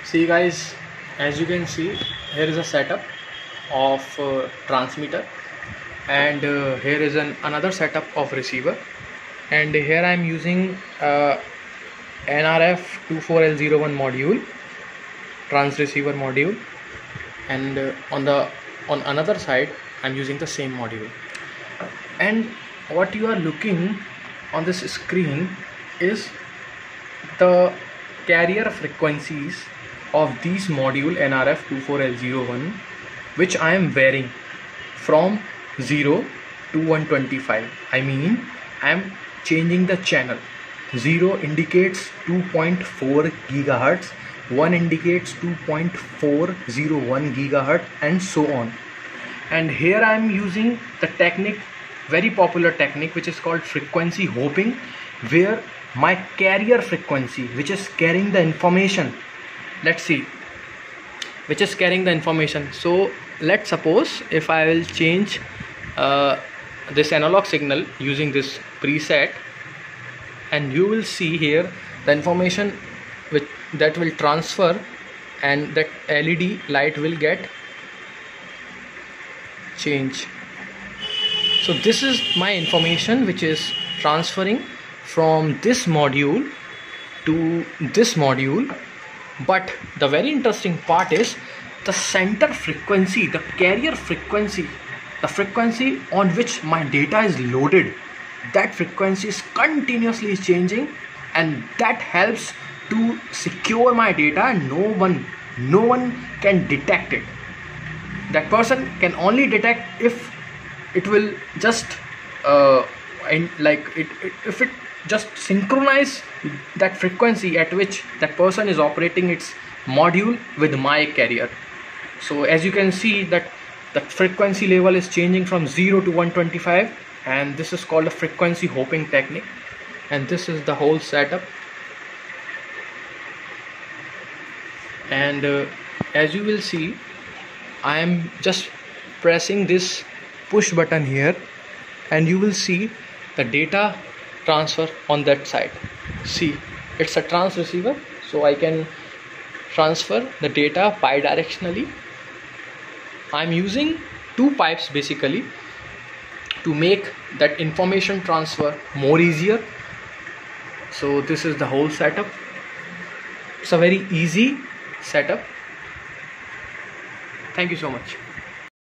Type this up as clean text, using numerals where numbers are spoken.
See guys, as you can see, here is a setup of transmitter, and here is another setup of receiver, and here I am using NRF24L01 module, transceiver module, and on another side I am using the same module. And what you are looking on this screen is the carrier frequencies of these module NRF24L01, which I am varying from 0 to 125. I mean, I am changing the channel. 0 indicates 2.4 gigahertz, 1 indicates 2.401 gigahertz, and so on. And here I am using the technique, very popular technique, which is called frequency hopping, where my carrier frequency, which is carrying the information, let's see, which is carrying the information. So let's suppose if I will change this analog signal using this preset, and you will see here the information that will transfer, and that LED light will get change. So this is my information which is transferring from this module to this module. But the very interesting part is the center frequency, the carrier frequency, the frequency on which my data is loaded, that frequency is continuously changing, and that helps to secure my data, and no one can detect it. That person can only detect if it will just if it just synchronize that frequency at which that person is operating its module with my carrier. So as you can see that the frequency level is changing from 0 to 125, and this is called a frequency hopping technique. And this is the whole setup. And as you will see, I am just pressing this push button here, and you will see the data transfer on that side. See, it's a transceiver, so I can transfer the data bidirectionally. I'm using two pipes basically to make that information transfer more easier. So this is the whole setup. It's a very easy setup. Thank you so much.